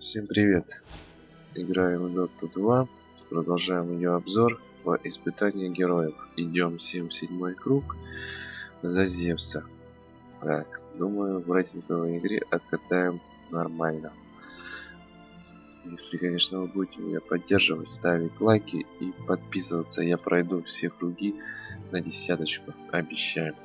Всем привет! Играем в Dota 2. Продолжаем ее обзор по испытанию героев. Идем 77-й круг за Зевса. Так, думаю, в рейтинговой игре откатаем нормально. Если, конечно, вы будете меня поддерживать, ставить лайки и подписываться, я пройду все круги на 10, обещаю.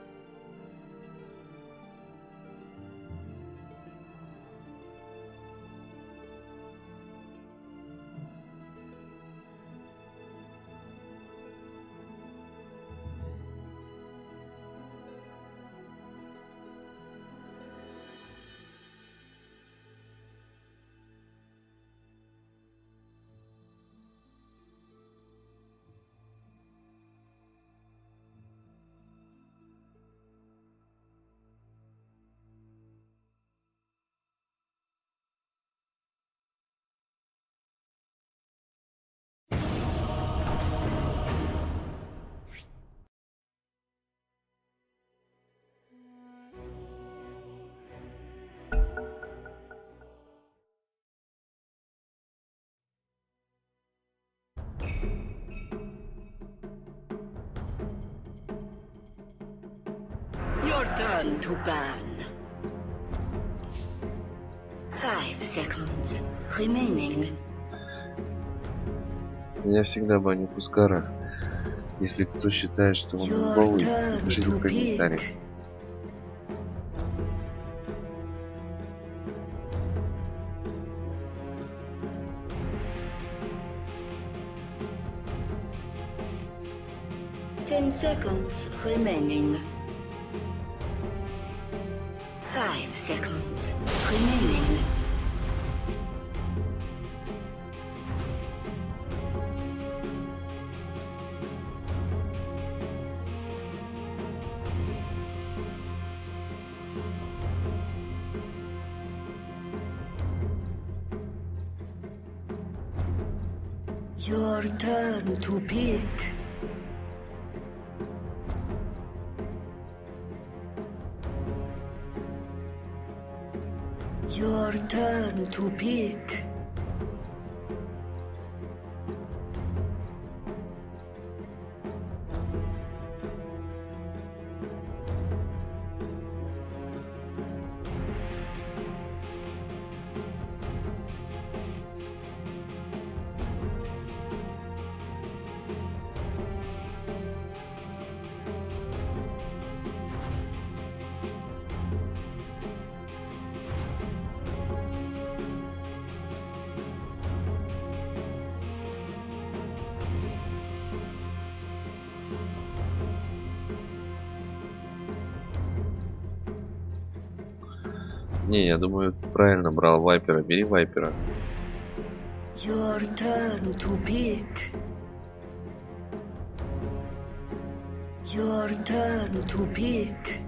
Your turn to ban. 5 seconds remaining. Меня всегда банят пускара. Если кто считает, что он имбовый, напишите в комментариях. Ten seconds remaining. 5 seconds remaining. Your turn to pick. Your turn to pick. Не, я думаю, правильно брал Вайпера. Бери Вайпера. Your turn to pick. Your turn to pick.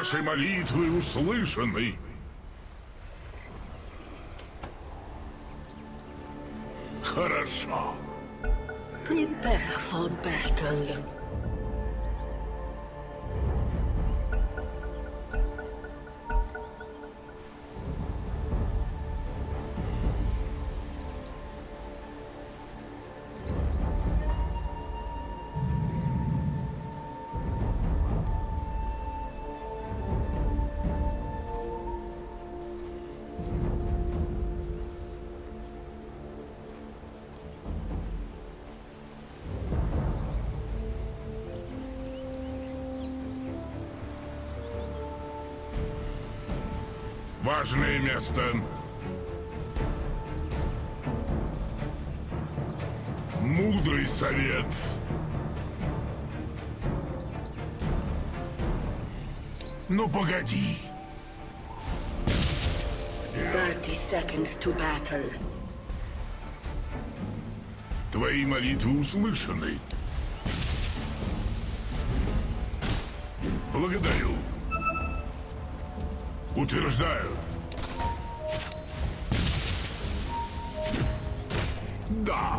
Ваши молитвы услышаны. Хорошо. Prepare for battle. Важное место. Мудрый совет. Ну погоди. 30 seconds to battle. Твои молитвы услышаны. Благодарю. Утверждаю. Да.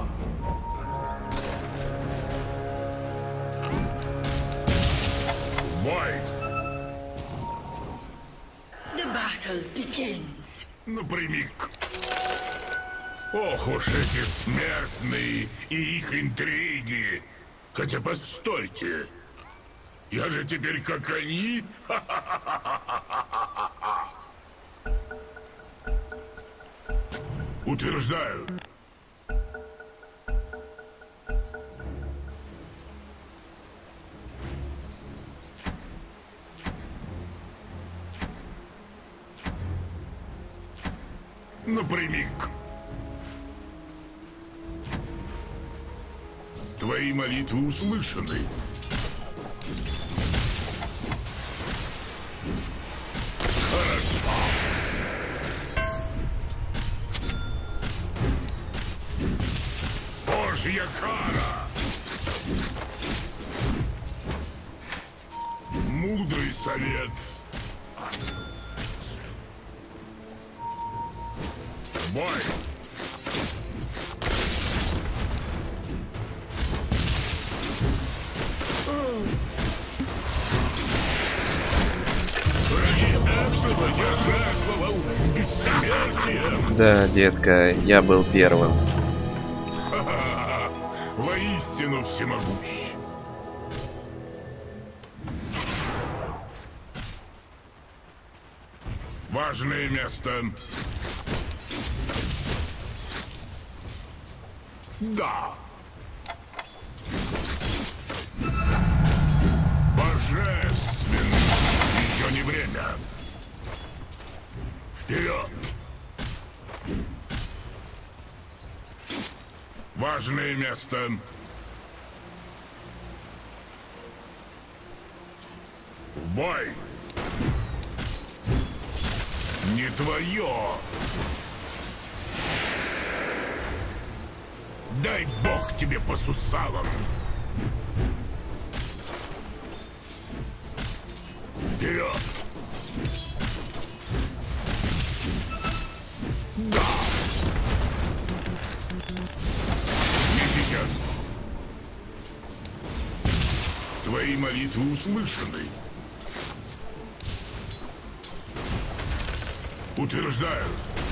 Бой. The battle begins. Напрямик. Ох уж эти смертные и их интриги. Хотя постойте. Я же теперь как они. Утверждаю. Напрямик. Твои молитвы услышаны. Хорошо. Божья кара. Мудрый совет. Бой. Да, детка, я был первым. Воистину всемогущ. Важное место. Да. Божественно. Еще не время. Вперед. Важное место. В бой. Не твое. Дай бог тебе по сусалам. Вперед. Да. Не сейчас. Твои молитвы услышаны. Утверждаю.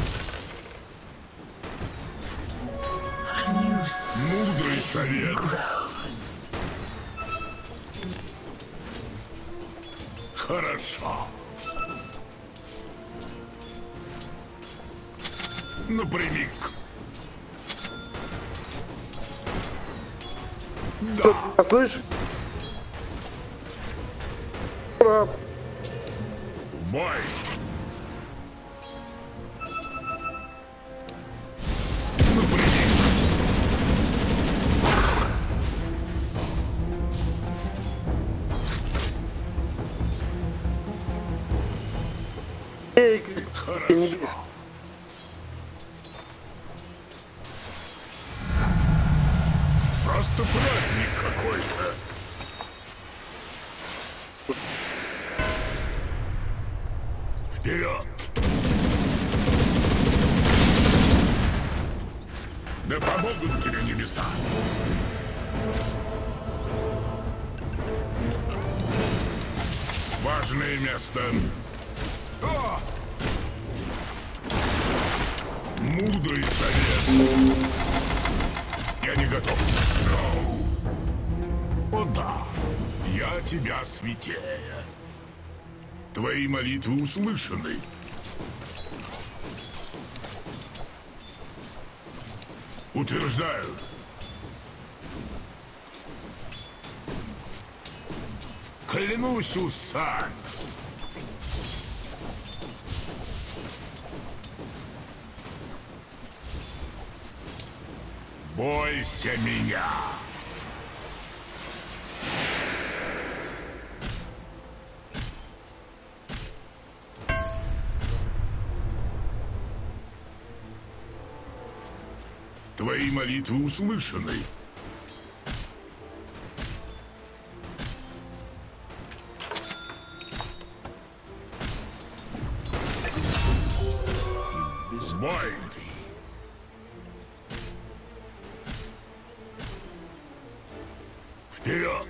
Мудрый совет. Хорошо. Напрямик. Да. Слышь? Бой. Хорошо. Просто праздник какой-то. Вперед! Да помогут тебе небеса! Важное место. О! Мудрый совет. Я не готов. О да, я тебя святее. Твои молитвы услышаны. Утверждаю. Клянусь, Усан. Бойся меня. Твои молитвы услышаны. Бой! Вперед!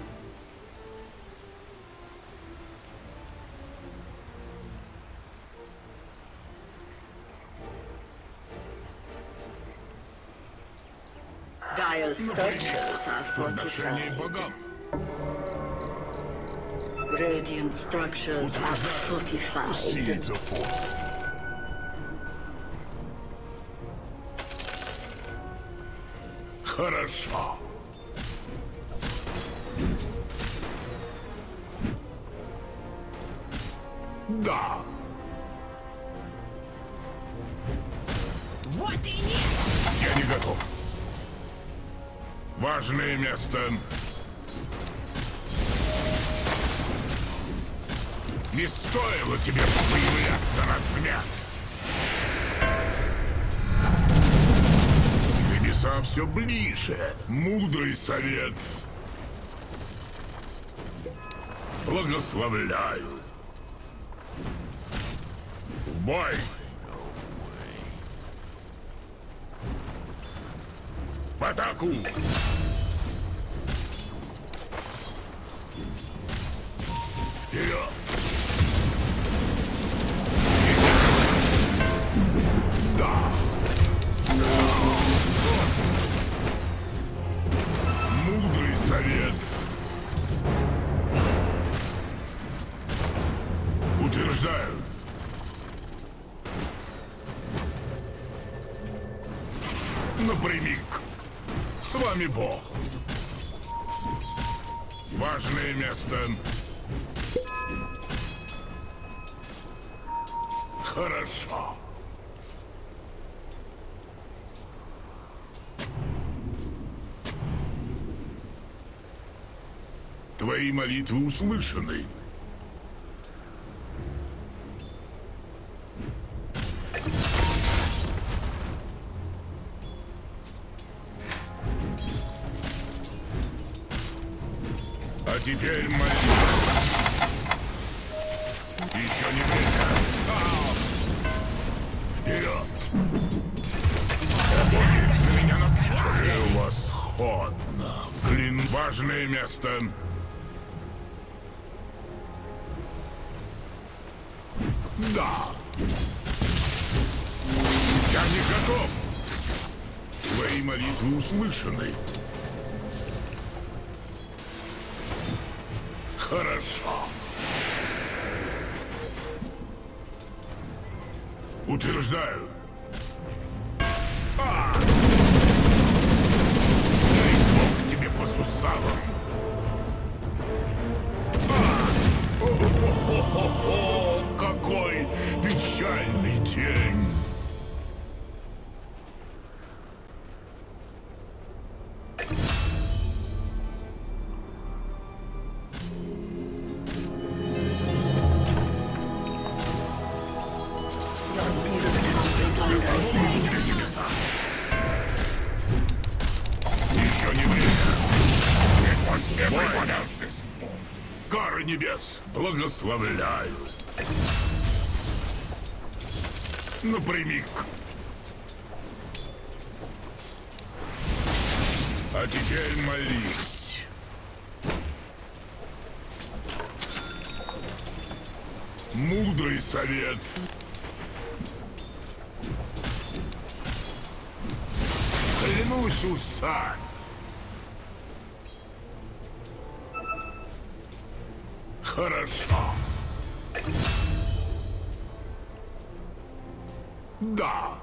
Dire's structures are Подношение fortified. богам. Radiant structures are fortified. Seeds of force. Хорошо. Да. Вот и нет! Я не готов. Важное место. Не стоило тебе появляться на свет. Небеса все ближе. Мудрый совет. Благословляю. Бой! В атаку! Вперед! Да! Мудрый совет! Утверждаю! Напрямик! С вами Бог! Важное место! Хорошо! Твои молитвы услышаны. А теперь молитва. Еще не время. Вперед! Боги за меня на... Превосходно! Клин, важное место. Да! Я не готов! Твои молитвы услышаны. Хорошо. Утверждаю. Дай Бог тебе по сусалам. О-хо-хо-хо! Какой печальный день! Еще не время. Кары небес, благословляю. Напрямик. А теперь молись. Мудрый совет. Клянусь усами. Хорошо. Да.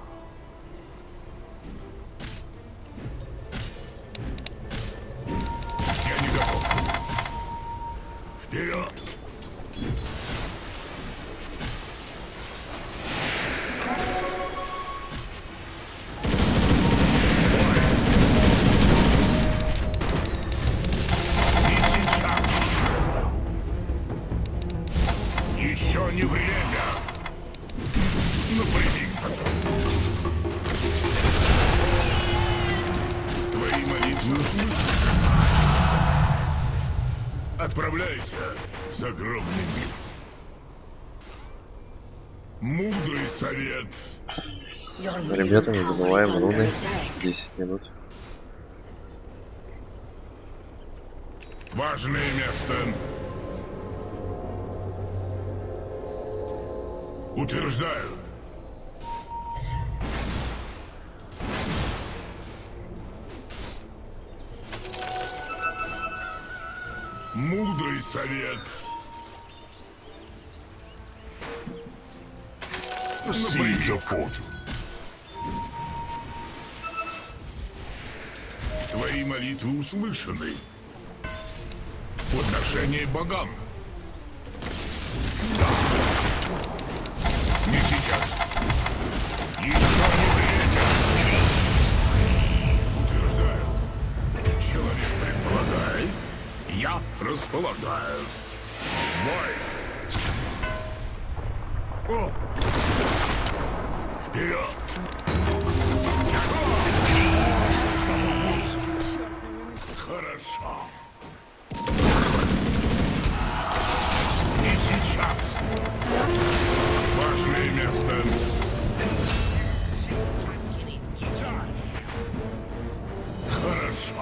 Я не готов. Вперед. Еще не время. Напрямик. Твои молитвы услышаны. Отправляйся в загробный мир. Мудрый совет. Ребята, не забываем руны. 10 минут. Важное место. Утверждаю. Мудрый совет. Твои молитвы услышаны. Подношение богам. Да. Не сейчас. Еще не время. Утверждаю. Человек предполагает, я располагаю. Бой. О! Вперед! Хорошо. Не сейчас. Важное место. Хорошо.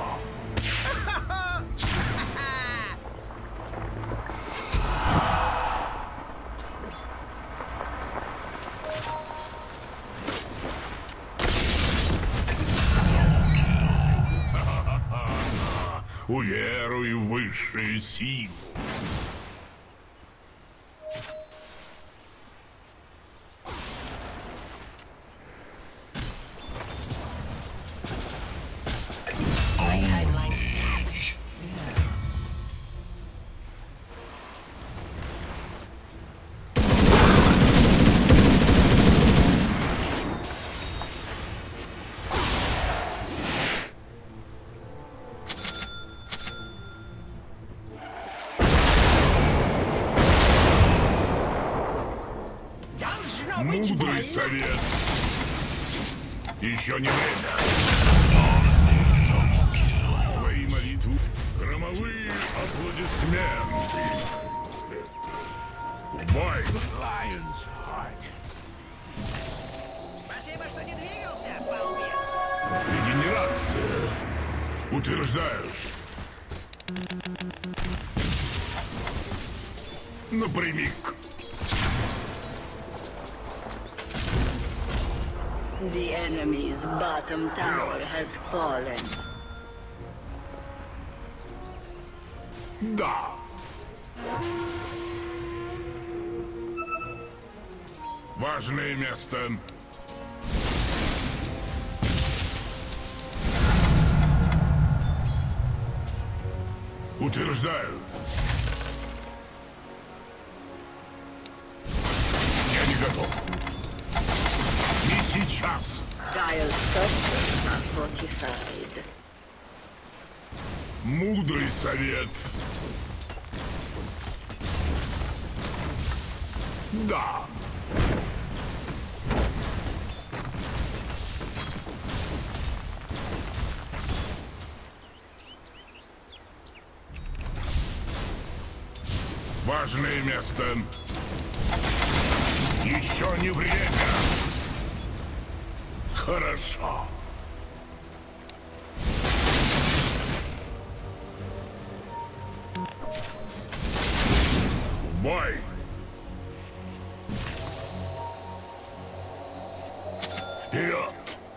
Уверуй в высшую силу. Мудрый совет. Еще не время. Твои молитвы. Громовые аплодисменты. Бой. Спасибо, что не двигался, балбес. Регенерация. Утверждаю. Напрямик. The enemy's bottom tower has fallen. Да. Важное место. Утверждаю. Я не готов. Не сейчас. Dire structures are fortified. Мудрый совет. Да. Важное место. Еще не время. Хорошо. Бой. Вперед.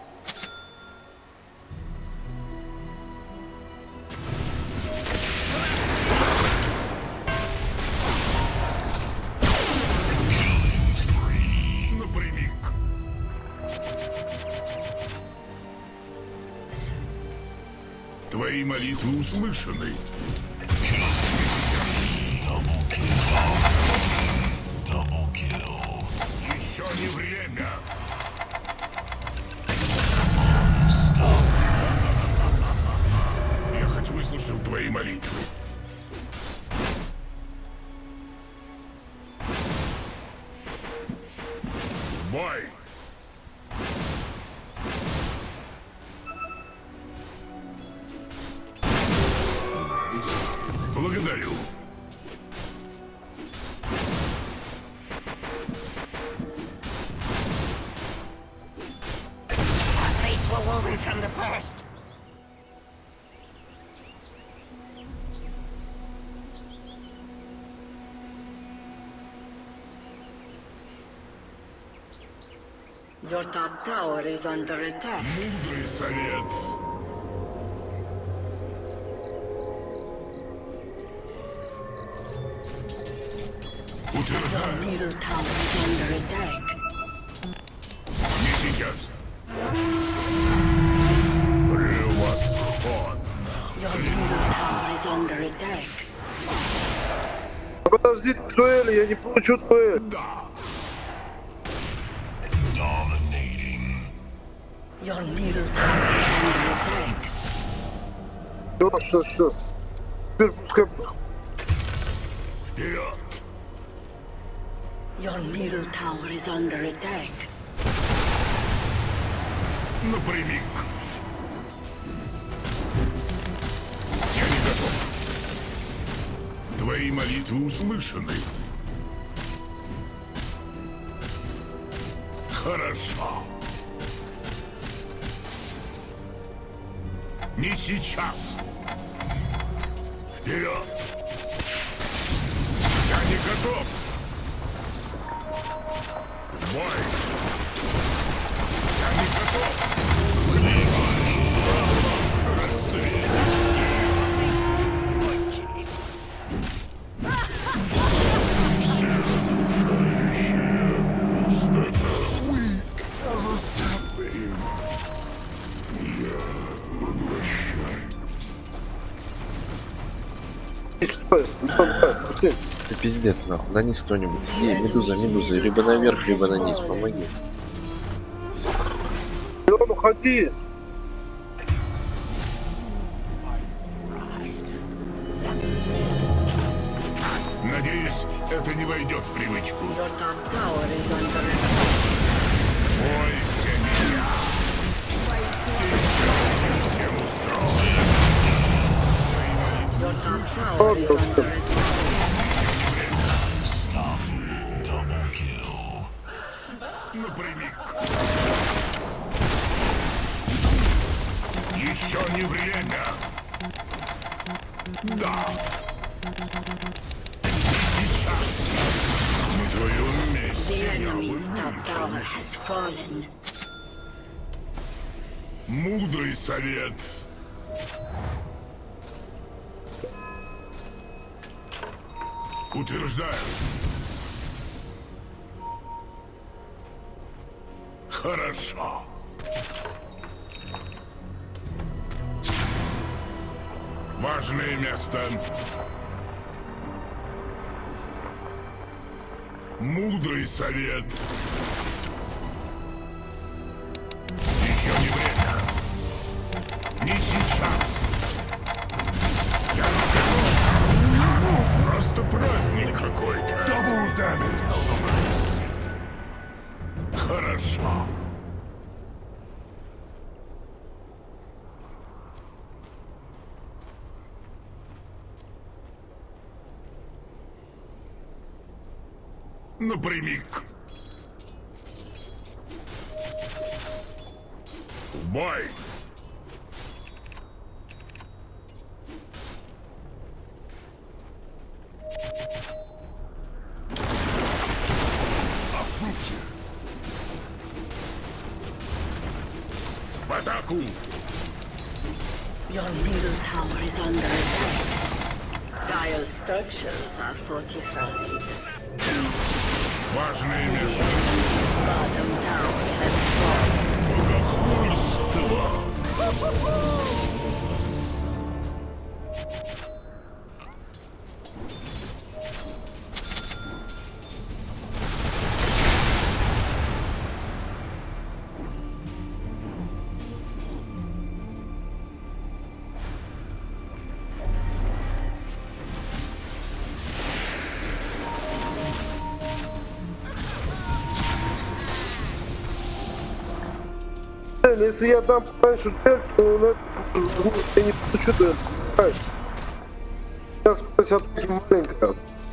Напрямик. Твои молитвы услышаны. Еще не время. Я хоть выслушал твои молитвы. Бой. Благодарю. Our fates were woven from the first. Your top tower is under attack. Мудрый совет. Your Утверждаю. middle tower is under attack. Не сейчас. Превосходно. Your middle tower is under attack. Подождите дуэли, я не получу дуэль. Да. Your middle tower is under attack. Все. Теперь пускай... Вперед. Your middle tower is under attack. Напрямик. Я не готов. Твои молитвы услышаны. Хорошо. Не сейчас. Вперед. Я не готов. Бой. Я не готов. Рассвет. Пошли. Это пиздец, нахуй. На низ кто-нибудь. Эй, медуза. Либо наверх, либо на низ. Помоги. Лён, уходи. Надеюсь, это не войдет в привычку. Your top tower is under attack. Бойся меня. Сейчас я всем устрою. Your top tower is under attack. Напрямик. Еще не время. Да. Сейчас. На твоем The месте я enemy's top бы tower has fallen. Мудрый совет. Утверждаю. Хорошо. Важное место. Мудрый совет. Еще не время. Не сейчас. Я не готов. Просто праздник какой-то. Хорошо. Напрямик. В бой! В атаку! Your middle tower is under attack. Dire structures are fortified. Важное место! Bottom tower has fallen. Богохульство! Если я дам раньше дуэль, то я не получу дуэль. Понимаешь? Сейчас скорость атаки маленькая.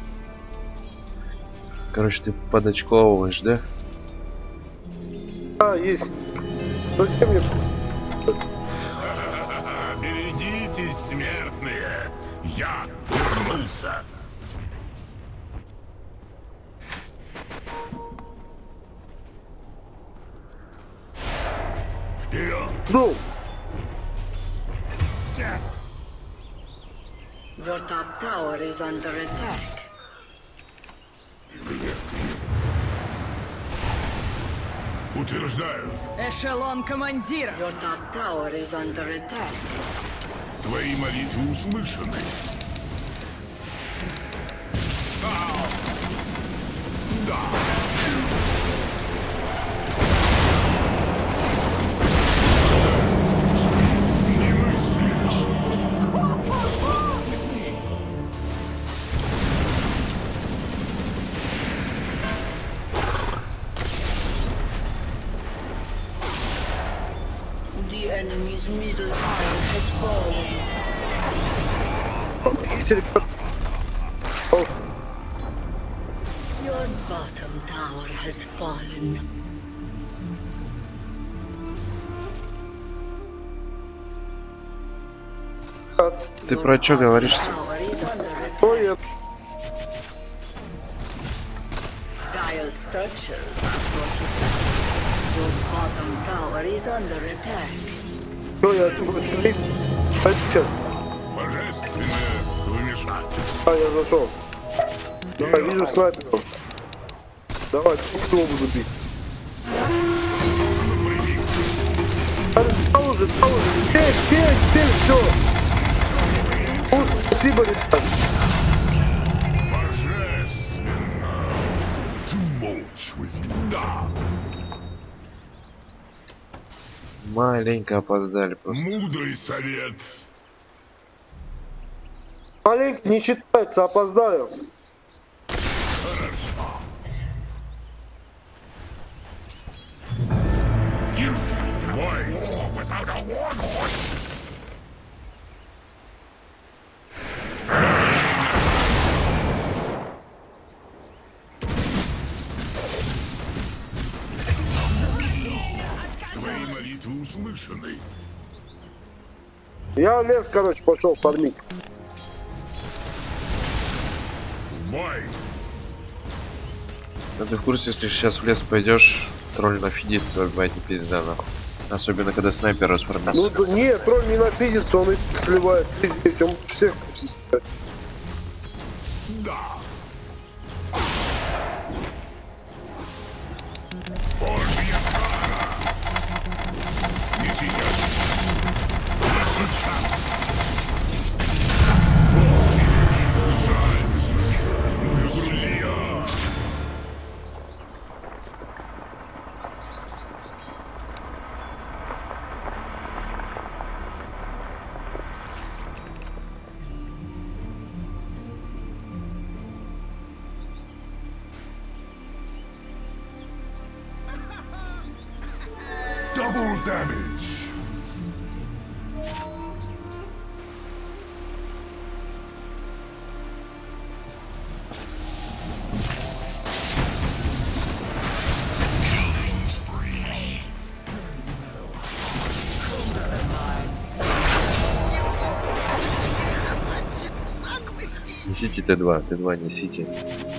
Короче, ты подочковываешь, да? Да, есть. Зачем мне? Берегитесь, смертные! Я вернулся! Вперед! Ну, Your top tower is under attack. Утверждаю, Эшелон командира. Your top tower is under attack. твои молитвы услышаны. Да! Не мыслишь! The enemy's middle tower has fallen. помогите, ребят. О, Your bottom tower has fallen. ребят. Ты про что говоришь? Tower is under attack. Что я? Dire structures are fortified. Your bottom tower is under attack. Что я? Ты зачем? Божественное вмешательство. А, я зашел. Да, вижу снайперов. Давай, кто буду бить? Паузы, теперь, все. Спасибо, ребят. Божественно. Too much with you. Да. Маленько опоздали просто. Мудрый совет. Маленький не считается, опоздали. Хорошо. You why without a warlord? Твои молитвы услышаны. Я в лес, короче, пошел фармить. Бой. А ты в курсе, если сейчас в лес пойдешь, тролль нафидится, бать, не пизда, нахуй. Особенно, когда снайпер Ну, расформится. да, нет, тролль не нафидится, он и сливает. Видите, он всех чистит. Да. Божья кара. Не сейчас. Не сейчас. Жаль. Мы же друзья. Double damage. Killing spree. Несите Т2, Т2 несите.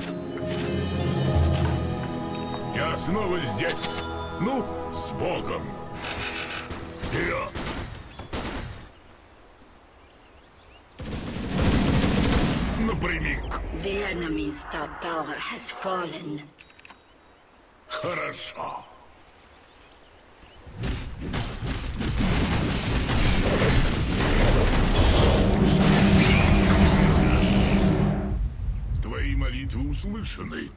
Я снова здесь. Ну, с Богом. Вперед! Напрямик. The enemy's top tower has fallen. Хорошо. Твои молитвы услышаны.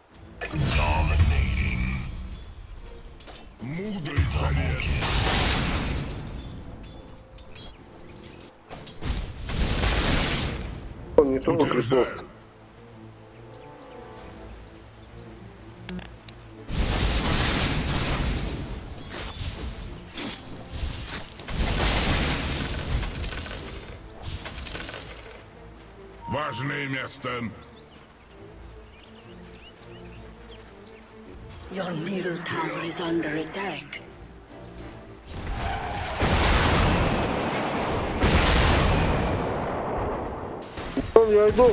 Мудрый совет. Он не трогал крестов. Утверждаю. Важное место. Your middle tower is under attack. Вон, я иду.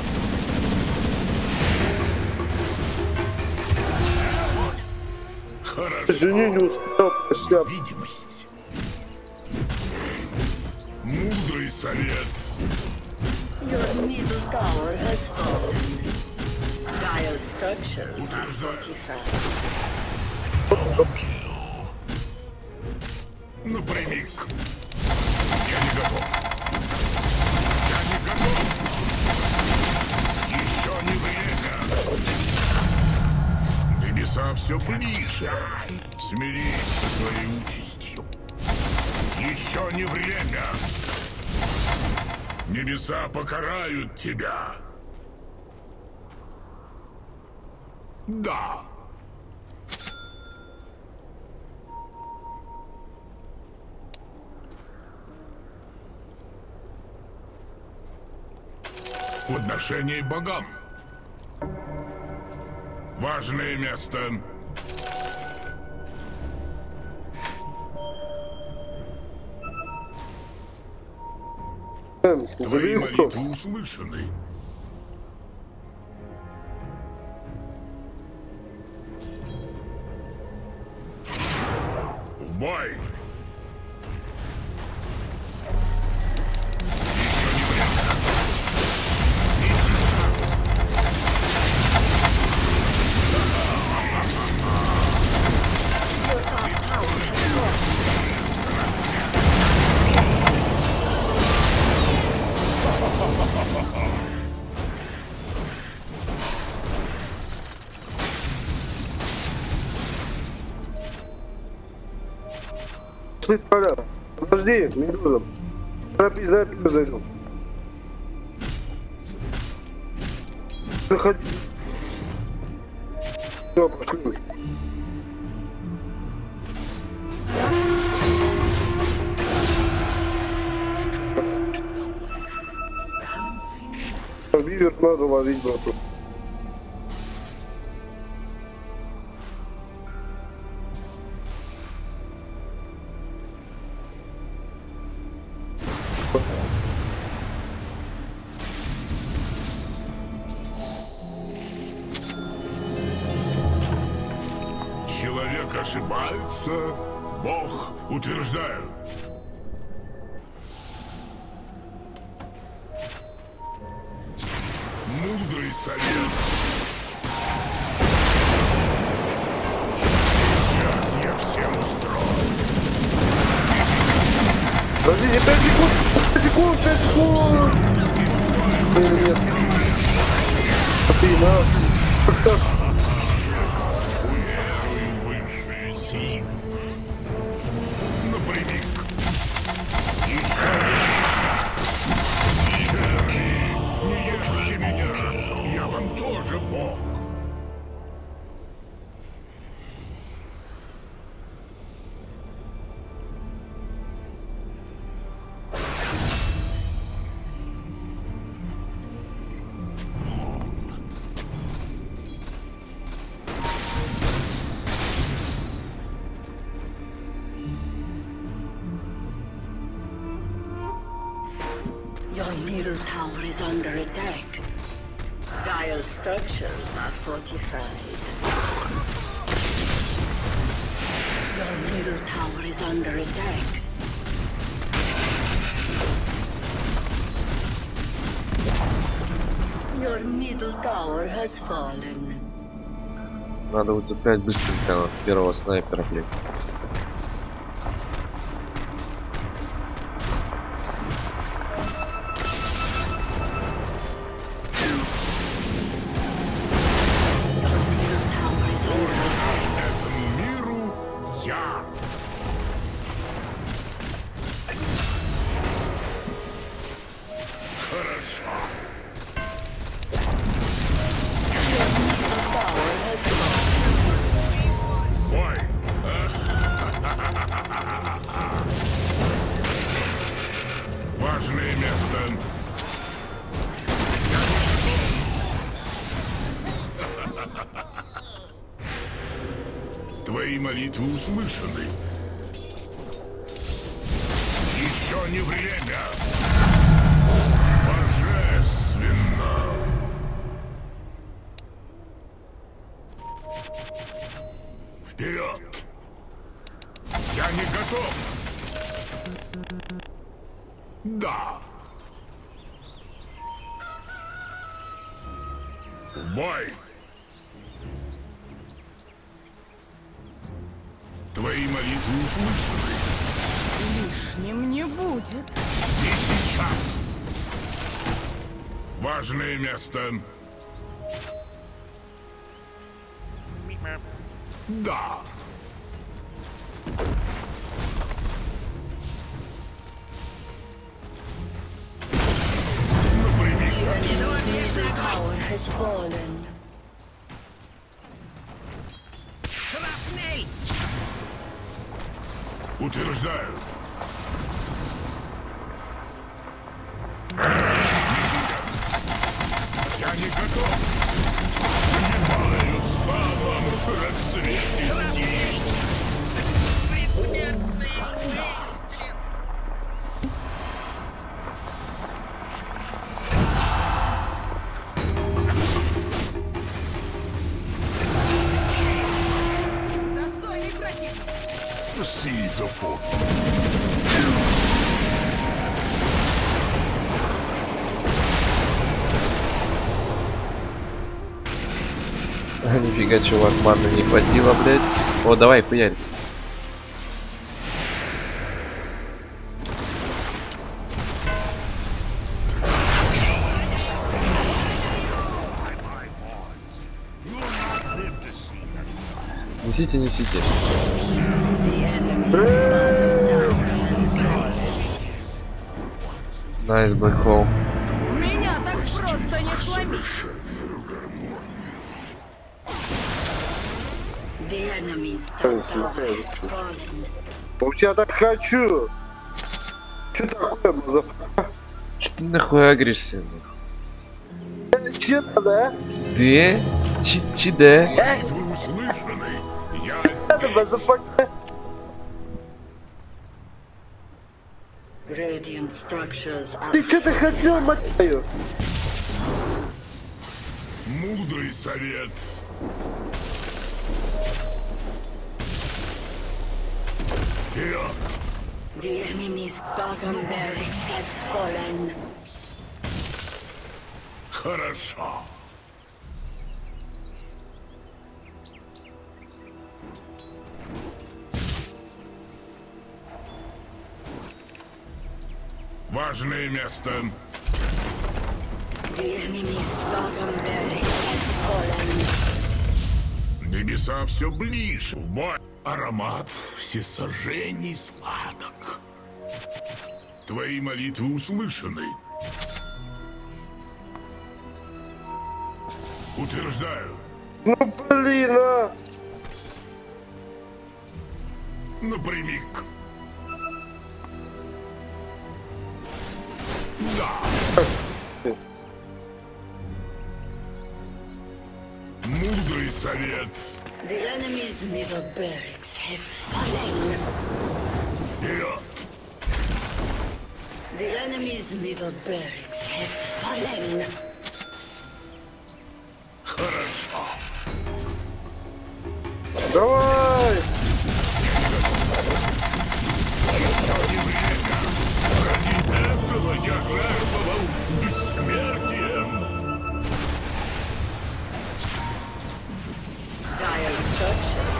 Хорошо. Извини, не успел, посляп. Видимость. Мудрый совет. Your middle tower has fallen. Dire structures are Утверждаю. fortified. Напрямик. Я не готов. Я не готов. Еще не время. Небеса все ближе. Смирись со своей участью. Еще не время. Небеса покарают тебя. Да. Подношение богам. Важное место. Твои Забери молитвы кто. услышаны. В бой! Пошли, Толя. Подожди, Медуза. Торопись, дай я зайду. Заходи. Все, пошли. Вивер надо ловить, брату. Человек ошибается, Бог утверждает. Мудрый совет. Сейчас я всем устрою. Подождите, 5 секунд! 5 секунд! 5 секунд! Блин, нет. Ты на... Высшие силы. Напрямик. Еще не ешьте меня. Я вам тоже Бог. Your middle tower is under attack. Dire structures are fortified. Your middle tower is under attack. Your middle tower has fallen. Надо уцеплять быстренько первого снайпера, блин. Этому миру я. Хорошо. Бой. Важное место. Твои молитвы услышаны. Еще не время. Божественно. Вперед! Я не готов! Да! В бой! Твои молитвы услышаны. Лишним не будет. И сейчас! Важное место. Да! Middle tower has fallen. Утверждаю. Не сейчас. Я не готов. Понимаю, в самом рассвете сил. Достойный противник. The seeds of hope. Нифига, чувак, маны не хватило, блядь. О, давай, хуярь. Несите, несите. Найс, Black Hole. Меня так просто не сломишь. The enemy's top tower has fallen. Вот я так хочу. Что такое, мазафака? Что ты нахуй агришься? Че надо, а? Ты? Чиде? Молитвы услышаны. Я Это здесь. мазафака. Radiant structures are Ты что-то хотел, мать твою? Мудрый совет. Вперед! The enemy's bottom barracks have fallen. Хорошо. Важное место. The enemy's bottom barracks have fallen. Небеса все ближе. В бой. Аромат всесожжений сладок. Твои молитвы услышаны. Утверждаю. Ну блин, а! Напрямик. Да. Мудрый совет. The enemy's middle barracks have fallen. Вперед. The enemy's middle barracks have fallen. Хорошо. Давай! Ради этого я жертвовал бессмертием. Dire structures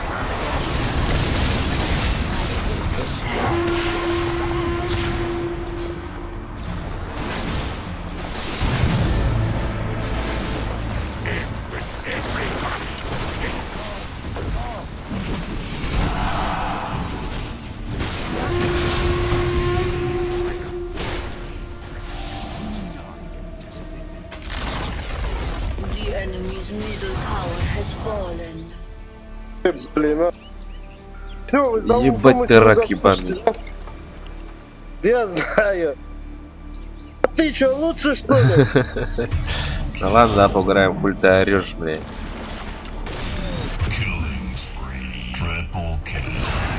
The enemy's middle tower has fallen. Блин, а. Всё, вы там Ебать думаете, ты вы рак запустите, ебаный. да? Я знаю. А ты чё, лучше что ли? Да ладно, да, поиграем, хуй ты орёшь, блядь. Killing spree. Triple kill.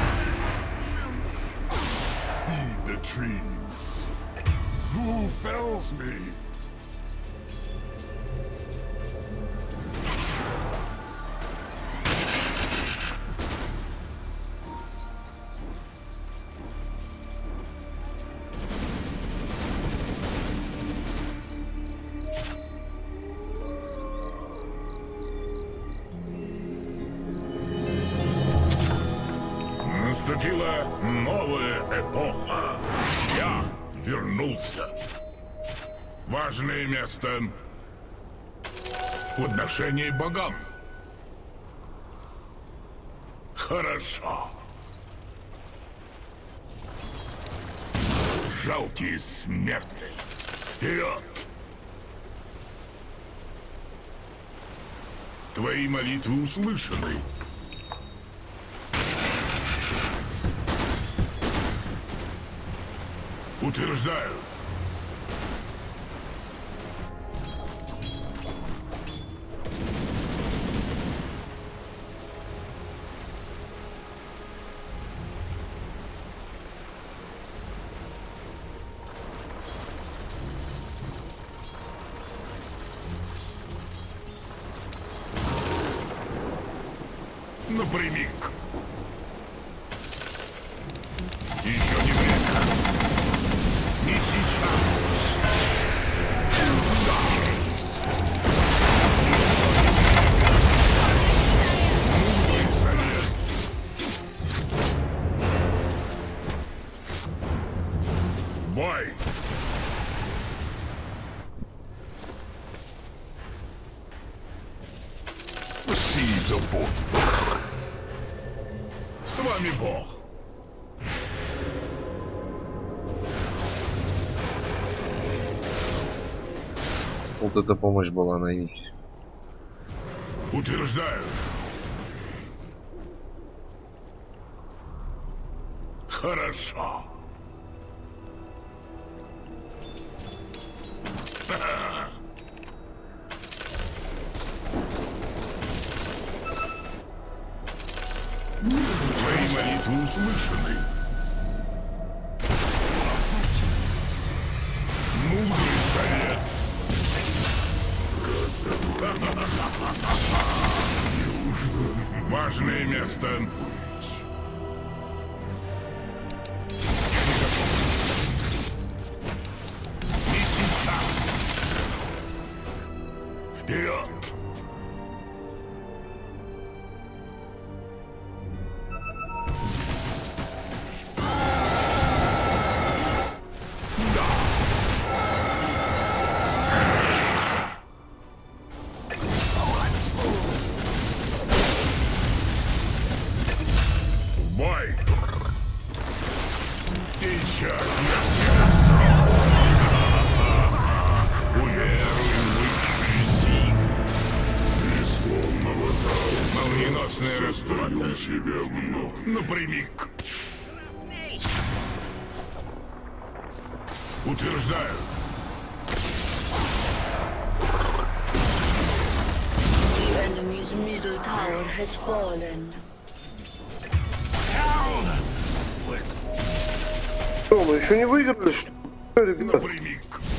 Feed the trees. Who fells me? Наступила новая эпоха. Я вернулся. Важное место в подношении богам. Хорошо. Жалкие смертные. Вперед! Твои молитвы услышаны. Утверждаю. Напрямик. Еще не время. Не сейчас. Мудрый совет. Бой. Seeds of fortune. С вами Бог. Вот эта помощь была на изи. Утверждаю. Хорошо. Твои молитвы услышаны. Мудрый совет. Важное место. Не сейчас. Вперед. Бой! Сейчас я всех уверую в силу. Молниеносная распад. Напрямик. Утверждаю. The enemy's middle tower has fallen. Что, мы еще не выиграли, что ли? Ребят, Напрямик.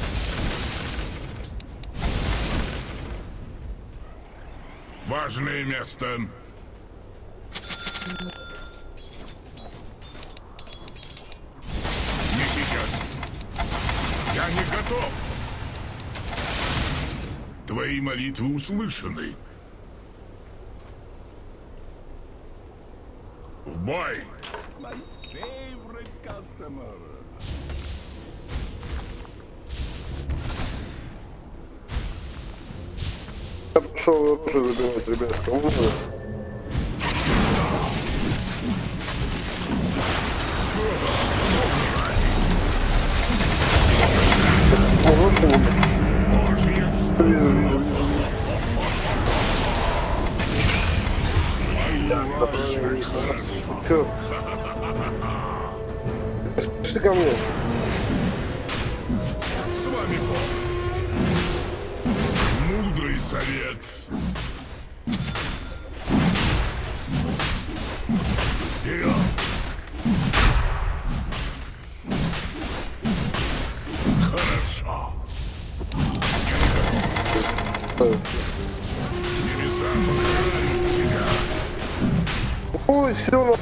Важное место. Не сейчас. Я не готов. Твои молитвы услышаны. В бой. я пошел оружие забирать, ребят. Кому надо? Оружие не вижу, вижу. Чё? Пошли ко мне. С вами Бог. Мудрый совет. Вперед! Хорошо. Небеса покарают тебя. Ой, все,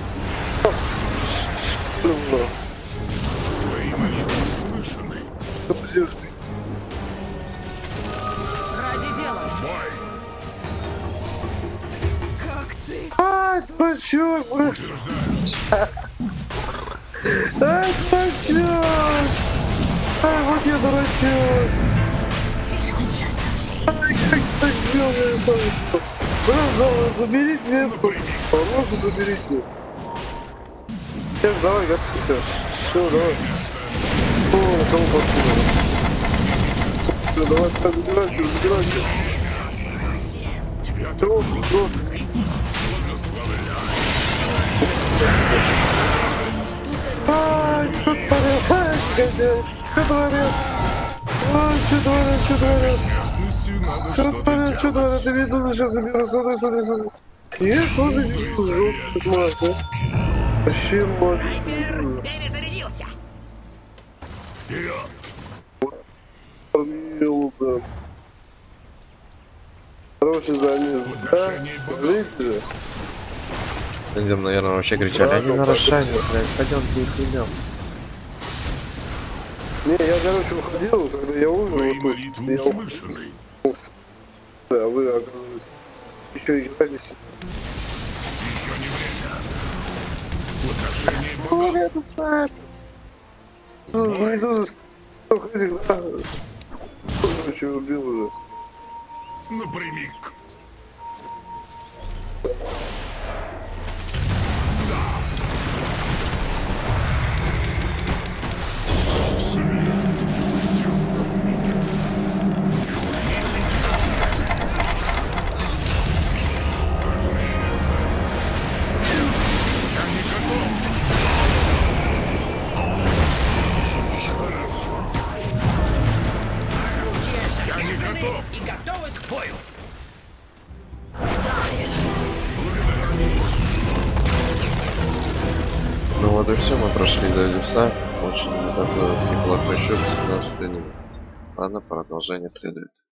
Твои молитвы услышаны. Ради дела. Бой! Как ты? Ай, дурачок, блин. Утверждаю. Ай, дурачок. Ай, вот я дурачок. Ай, как так сделали? Брат, заберите эту. Пожалуйста, заберите. Сейчас, давай, готовься. Все, давай. О, на кого пошли? Все, давай, забирайте, забирайте. Тебя Троши, троши. благословляю. Ай, что творят? Ай, гадя. Что творят? Ай, что творят, что творят? Смертностью надо Что что-то творят, что делать. творят? Я медузу сейчас заберу, смотри, смотри, смотри. Я тоже вижу жестко, мать, а. Вообще, мать. Снайпер перезарядился. Вперед! Милда. Хороший замес, да? Скажите же. Идем, наверное, вообще кричали. Да, Они ну, нарушают, блядь. Пойдемте их идем. Не, я, короче, уходил, когда я умер, Твои вот молитвы тут. Я услышаны. а вы, оказывается, еще играетесь. Еще не время. В отношении О, богов. рядом с нами. Медуза, ходик, да? Короче, убил уже. Напрямик. Я не готов. И готовы к бою. Ну вот и все, мы прошли за Зевса. Очень такой неплохой счет, 17-11. Ладно, продолжение следует.